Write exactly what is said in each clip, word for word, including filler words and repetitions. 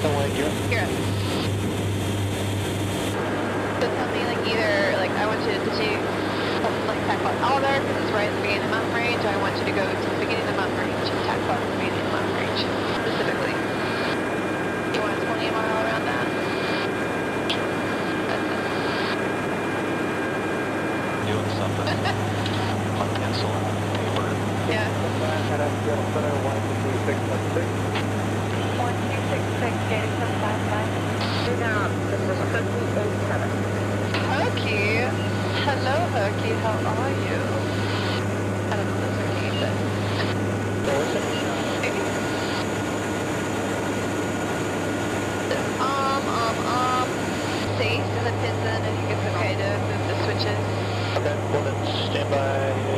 Don't worry, you're You're up. So tell me, like, either, like, I want you to do, like, tackle at all there, because it's right at the beginning of the mountain range, or I want you to go to the beginning of the mountain range and tackle at the beginning of the mountain range, specifically. You want a twenty mile around that? That's it. doing something on pencil paper. Yeah. one two six six, Gator seven five five. Now, this is Hercules eighty-seven. Herky. Hello, Herky. How are you? I don't know if that's Herky, but... Maybe. Um, um, um... Safe in the pins in, I think it's okay to move the switches. Okay, well then stand by.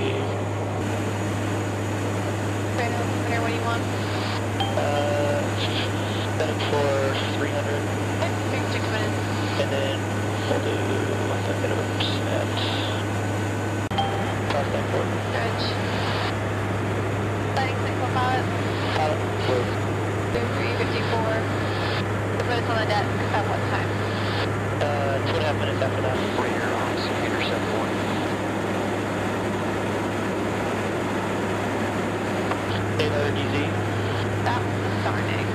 Right now, here, what do you want? Uh, setting for three hundred. Okay, three hundred coming in. And then we'll do a bit of a at cross that port. Stretch. Lighting signal pilot. Pilot, close. three fifty-four. Everybody's on the deck at what time? Uh, two and a half minutes after that. Radar on computer set one. Taylor, D Z. That was the star name.